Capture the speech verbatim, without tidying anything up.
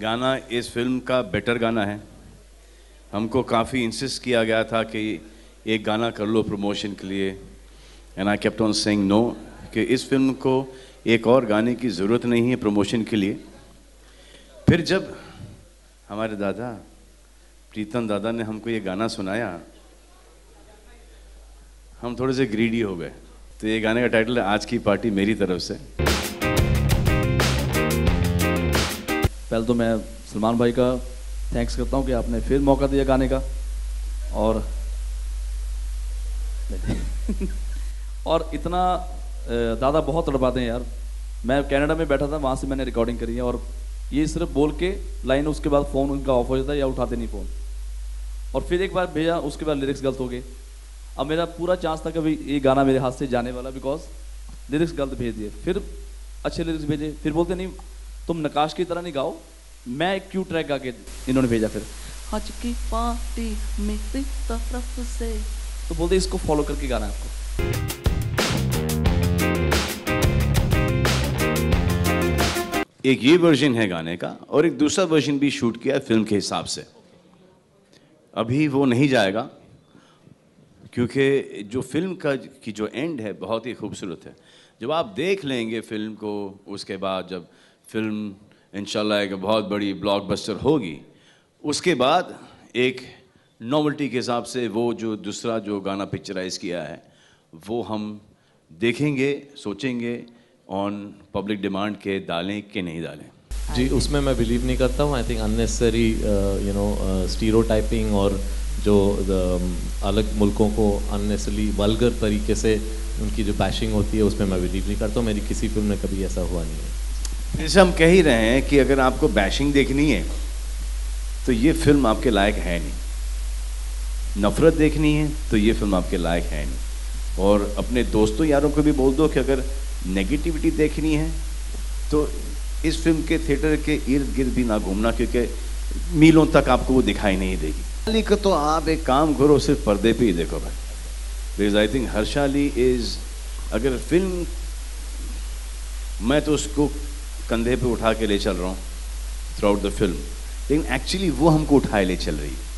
गाना इस फिल्म का बेटर गाना है। हमको काफ़ी इंसिस्ट किया गया था कि एक गाना कर लो प्रमोशन के लिए, and I kept on saying no, कि इस फिल्म को एक और गाने की ज़रूरत नहीं है प्रमोशन के लिए। फिर जब हमारे दादा प्रीतम दादा ने हमको ये गाना सुनाया, हम थोड़े से ग्रीडी हो गए। तो ये गाने का टाइटल है आज की पार्टी मेरी तरफ से। पहले तो मैं सलमान भाई का थैंक्स करता हूँ कि आपने फिर मौका दिया गाने का, और और इतना दादा बहुत तड़पाते हैं यार। मैं कनाडा में बैठा था, वहाँ से मैंने रिकॉर्डिंग करी है, और ये सिर्फ बोल के लाइन, उसके बाद फ़ोन उनका ऑफ हो जाता है या उठाते नहीं फ़ोन, और फिर एक बार भेजा, उसके बाद लिरिक्स गलत हो गए। अब मेरा पूरा चांस था कि भाई ये गाना मेरे हाथ से जाने वाला, बिकॉज लिरिक्स गलत भेज दिए। फिर अच्छे लिरिक्स भेजे, फिर बोलते नहीं तुम नकाश की तरह नहीं गाओ, मैं एक क्यू ट्रैक गा के इन्होंने भेजा। फिर आज की पार्टी मेरी तरफ से, तो बोलते इसको फॉलो करके गाना है आपको। एक ये वर्जन है गाने का, और एक दूसरा वर्जन भी शूट किया फिल्म के हिसाब से। अभी वो नहीं जाएगा क्योंकि जो फिल्म का की जो एंड है बहुत ही खूबसूरत है। जब आप देख लेंगे फिल्म को, उसके बाद जब फिल्म इंशाल्लाह एक बहुत बड़ी ब्लॉकबस्टर होगी, उसके बाद एक नॉवेल्टी के हिसाब से वो जो दूसरा जो गाना पिक्चराइज किया है वो हम देखेंगे, सोचेंगे ऑन पब्लिक डिमांड के डालें कि नहीं डालें। जी, उसमें मैं बिलीव नहीं करता हूँ। I think unnecessary you know stereotyping और जो अलग मुल्कों को अननेसेसरी वल्गर तरीके से उनकी जो बैशिंग होती है, उसमें मैं बिलीव नहीं करता हूँ। मेरी किसी फिल्म में कभी ऐसा हुआ नहीं है। जैसे हम कह ही रहे हैं कि अगर आपको बैशिंग देखनी है तो ये फिल्म आपके लायक है नहीं, नफ़रत देखनी है तो ये फिल्म आपके लायक है नहीं, और अपने दोस्तों यारों को भी बोल दो कि अगर नेगेटिविटी देखनी है तो इस फिल्म के थिएटर के इर्द गिर्द भी ना घूमना, क्योंकि मीलों तक आपको वो दिखाई नहीं देगी। हर्षाली को तो आप एक काम करो, सिर्फ पर्दे पे ही देखो भाई, because I think Harshali is, अगर फिल्म मैं तो उसको कंधे पे उठा के ले चल रहा हूँ थ्रू आउट द फिल्म, लेकिन एक्चुअली वो हमको उठाए ले चल रही है।